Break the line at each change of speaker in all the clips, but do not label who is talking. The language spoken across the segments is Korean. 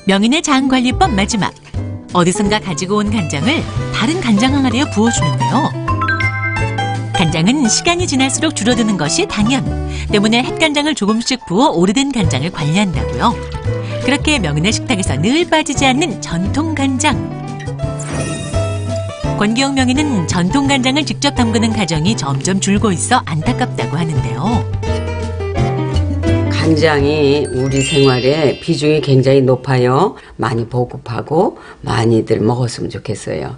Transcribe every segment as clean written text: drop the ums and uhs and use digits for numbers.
명인의 장관리법 마지막. 어디선가 가지고 온 간장을 다른 간장 항아리에 부어주는데요. 간장은 시간이 지날수록 줄어드는 것이 당연. 때문에 햇간장을 조금씩 부어 오래된 간장을 관리한다고요. 그렇게 명인의 식탁에서 늘 빠지지 않는 전통 간장. 권기영 명인은 전통 간장을 직접 담그는 가정이 점점 줄고 있어 안타깝다고 하는데요.
간장이 우리 생활에 비중이 굉장히 높아요. 많이 보급하고 많이들 먹었으면 좋겠어요.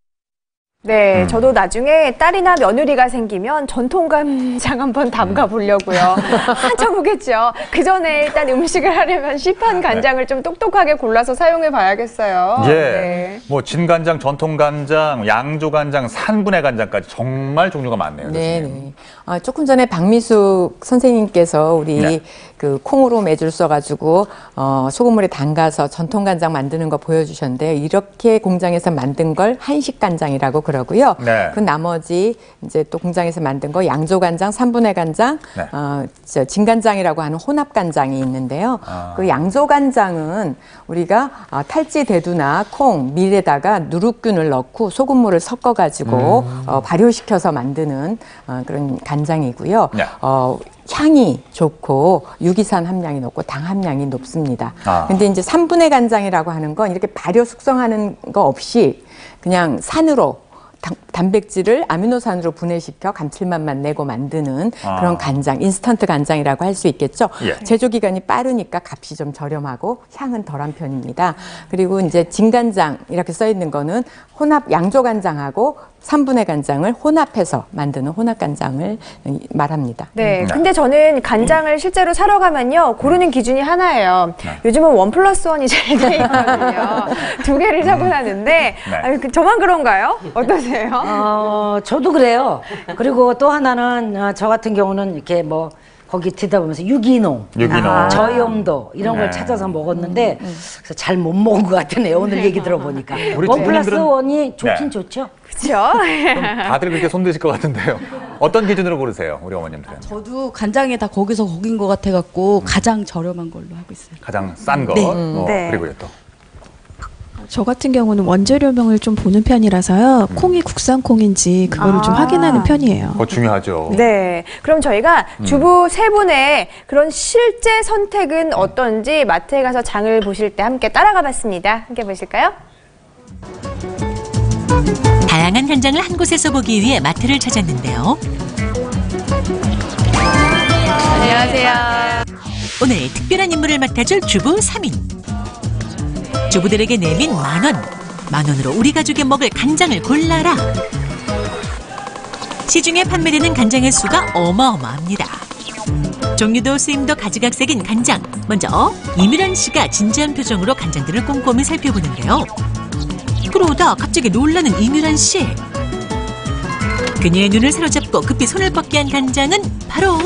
네, 저도 나중에 딸이나 며느리가 생기면 전통 간장 한번 담가 보려고요. 한참 오겠죠. 그 전에 일단 음식을 하려면 시판 간장을 좀 똑똑하게 골라서 사용해 봐야겠어요.
예,
네.
뭐 진간장, 전통간장, 양조간장, 산분해 간장까지 정말 종류가 많네요.
네. 조금 전에 박미숙 선생님께서 우리 그 콩으로 매줄 써가지고 소금물에 담가서 전통간장 만드는 거 보여주셨는데요. 이렇게 공장에서 만든 걸 한식간장이라고 그러고요.
네.
그 나머지 이제 또 공장에서 만든 거 양조간장, 산분해 간장, 진간장이라고 하는 혼합간장이 있는데요. 그 양조간장은 우리가 탈지 대두나 콩, 밀에다가 누룩균을 넣고 소금물을 섞어가지고 발효시켜서 만드는 그런 간장이고요.
네.
향이 좋고 유기산 함량이 높고 당 함량이 높습니다. 근데 이제 산분해 간장이라고 하는 건 이렇게 발효 숙성하는 거 없이 그냥 산으로 단백질을 아미노산으로 분해시켜 감칠맛만 내고 만드는 그런 간장, 인스턴트 간장이라고 할 수 있겠죠.
예.
제조 기간이 빠르니까 값이 좀 저렴하고 향은 덜한 편입니다. 그리고 이제 진간장 이렇게 써 있는 거는 혼합 양조간장하고 산분해 간장을 혼합해서 만드는 혼합간장을 말합니다.
네, 근데 저는 간장을 실제로 사러 가면요 고르는 기준이 하나예요. 요즘은 1+1이 잘 돼 있거든요. 두 개를 사고 나는데 저만 그런가요? 어떠세요?
저도 그래요. 그리고 또 하나는 저 같은 경우는 이렇게 뭐 거기 듣다 보면서 유기농, 저염도 이런 걸 찾아서 먹었는데 그래서 잘 못 먹은 것 같으네요. 오늘 얘기 들어보니까. 1+1이 좋긴 좋죠.
그렇죠.
다들 그렇게 손드실 것 같은데요. 어떤 기준으로 고르세요, 우리 어머님들은?
저도 간장에 다 거기서 거긴 것 같아갖고 가장 저렴한 걸로 하고 있어요.
가장 싼 거.
네.
그리고요 또.
저 같은 경우는 원재료명을 좀 보는 편이라서요. 콩이 국산 콩인지 그거를 좀 확인하는 편이에요.
그거 중요하죠.
네. 그럼 저희가 주부 세 분의 그런 실제 선택은 어떤지 마트에 가서 장을 보실 때 함께 따라가 봤습니다. 함께 보실까요?
다양한 간장을 한 곳에서 보기 위해 마트를 찾았는데요.
안녕하세요.
오늘 특별한 임무를 맡아줄 주부 3인. 주부들에게 내민 만원으로 우리 가족이 먹을 간장을 골라라. 시중에 판매되는 간장의 수가 어마어마합니다. 종류도 쓰임도 가지각색인 간장. 먼저 이미란 씨가 진지한 표정으로 간장들을 꼼꼼히 살펴보는데요. 그러다 갑자기 놀라는 이미란 씨. 그녀의 눈을 사로잡고 급히 손을 뻗게 한 간장은 바로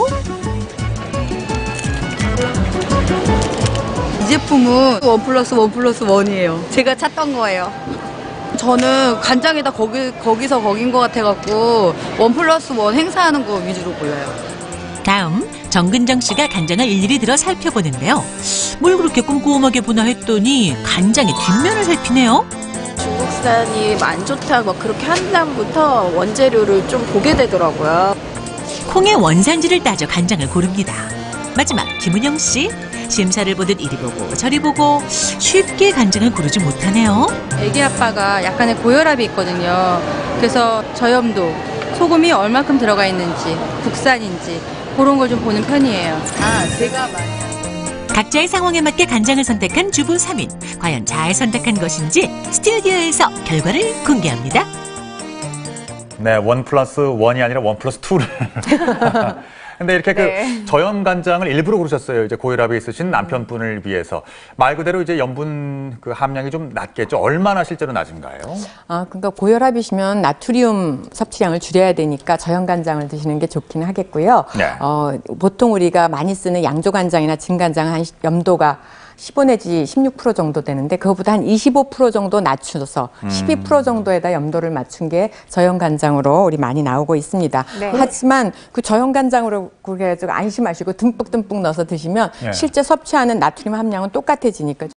이 제품은 1+1+1이에요. 제가 찾던 거예요. 저는 간장에다 거기서 거긴 것 같아갖고 1+1 행사하는 거 위주로 골라요.
다음 정근정 씨가 간장을 일일이 들어 살펴보는데요. 뭘 그렇게 꼼꼼하게 보나 했더니 간장의 뒷면을 살피네요.
중국산이 안 좋다 뭐 그렇게 한 다음부터 원재료를 좀 보게 되더라고요.
콩의 원산지를 따져 간장을 고릅니다. 마지막 김은영 씨. 심사를 보듯 이리 보고 저리 보고 쉽게 간장을 고르지 못하네요.
애기 아빠가 약간의 고혈압이 있거든요. 그래서 저염도, 소금이 얼마큼 들어가 있는지, 국산인지 그런 걸 좀 보는 편이에요. 제가
각자의 상황에 맞게 간장을 선택한 주부 3인. 과연 잘 선택한 것인지 스튜디오에서 결과를 공개합니다.
네, 1+1이 아니라 1+2를. 근데 이렇게 그 저염 간장을 일부러 고르셨어요. 이제 고혈압이 있으신 남편분을 위해서. 말 그대로 이제 염분 그 함량이 좀 낮겠죠. 얼마나 실제로 낮은가요?
그러니까 고혈압이시면 나트륨 섭취량을 줄여야 되니까 저염 간장을 드시는 게 좋긴 하겠고요. 보통 우리가 많이 쓰는 양조간장이나 진간장 한 염도가 15 내지 16% 정도 되는데 그거보다 한 25% 정도 낮춰서 12% 정도에다 염도를 맞춘 게 저염 간장으로 우리 많이 나오고 있습니다. 하지만 그 저염 간장으로 그래가지고 안심하시고 듬뿍듬뿍 넣어서 드시면 실제 섭취하는 나트륨 함량은 똑같아지니까